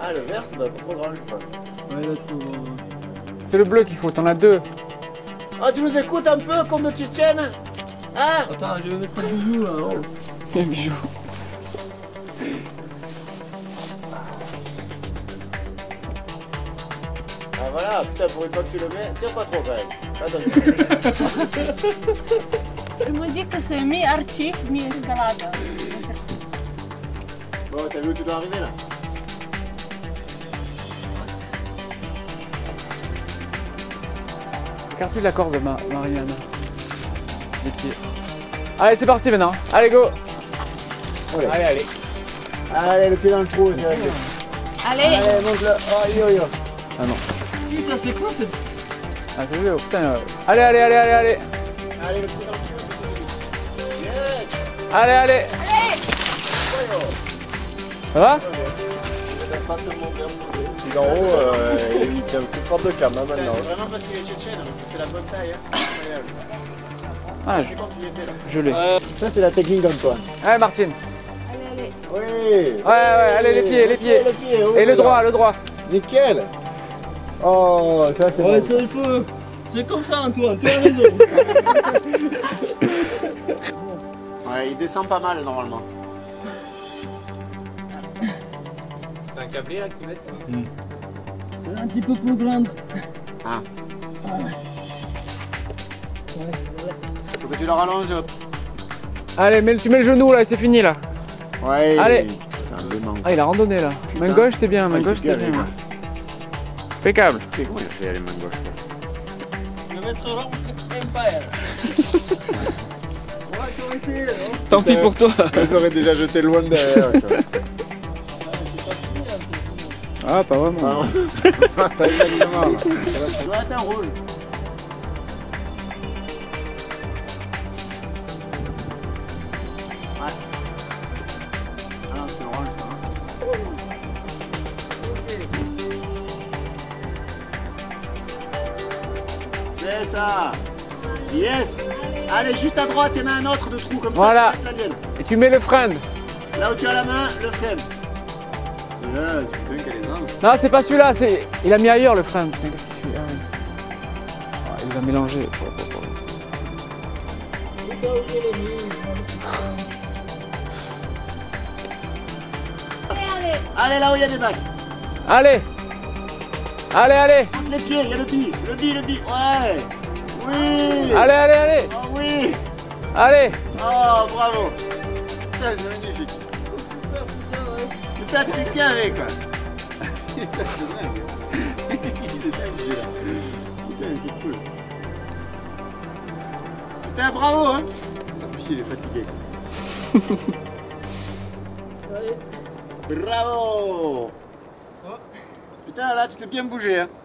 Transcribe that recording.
Ah, le vert, ça doit être trop grand, je pense. Ouais, là, trop grand. C'est le bleu qu'il faut, t'en as deux. Ah, tu nous écoutes un peu comme de Tchétchène? Hein? Attends, je vais mettre un bijou là. Oh. Les bijoux. Ah, voilà, putain, pour une fois que tu le mets, tire pas trop quand même. Attends. Je me dis que c'est mi-archive, mi-escalade. Bon, t'as vu où tu dois arriver là? Écarte-lui la corde, Marianne. Les pieds. Allez, c'est parti maintenant. Allez, go. Ouais. Allez, allez. Allez, le pied dans le trou, c'est vrai. Allez, Allez, monte-le. Oh, yo, yo. Ah non. Putain, c'est quoi cette. Ah, t'as vu, oh, putain. Allez, allez, allez, allez, allez. Allez, le pied dans le trou. Yes. Allez, allez. Ça va? D'en haut, il tient plus fort de cam hein, maintenant. C'est vraiment parce qu'il est tchétchène, parce que c'est la bonne taille. Hein. Incroyable. Ah, C'est quand tu étais là. je l'ai. Ça, c'est la technique d'Antoine. Allez, Martine. allez, allez. Oui. Ouais, ouais, allez, les pieds, les pieds. Le pied, oh, Et le là. droit, le droit. Nickel. Oh, ça, c'est Ouais, bon. ça il faut. C'est comme ça, Antoine, tu as raison. Ouais, il descend pas mal normalement. C'est un câblé là que tu mets. Un petit peu plus grande. Ah. Faut que tu le rallonges. Allez, tu mets le genou là, c'est fini là. Ouais. Allez. Putain, le manque. Ah, il a randonné là. Main gauche, t'es bien, main gauche, t'es bien. Impeccable. Comment il a fait les mains gauches? Je vais mettre Rock Empire. Ouais, tu vas essayer. Hein. Tant pis pour toi. Je l'aurais déjà jeté loin derrière. Quoi. Ah, pas vraiment. Ah, pas exactement. Là. Ça doit être un rouge. Ouais. Ah non, c'est orange ça. Hein. C'est ça. Yes. Allez, juste à droite, il y en a un autre de trou comme Voilà. ça. C'est la mienne. Et tu mets le frein. Là où tu as la main, le frein. Là, putain, quelle est dingue. Non, c'est pas celui-là, il a mis ailleurs le frein. Putain, qu'est-ce qu'il fait? Ah, oui. Ah, il va mélanger. Allez, là où il y a des bacs. Allez. Allez, allez. Les pieds, il y a le bi. Le bi. Ouais. Oui. Allez, allez, allez. Oh oui. Allez. Oh, bravo. Putain, c'est magnifique. Putain, tu t'es carré, quoi. Putain, c'est dingue. Il est dingue, celui-là. Putain, c'est cool. Putain, bravo, hein. Ah, puis il est fatigué, quoi. Bravo. Putain, là, tu t'es bien bougé, hein.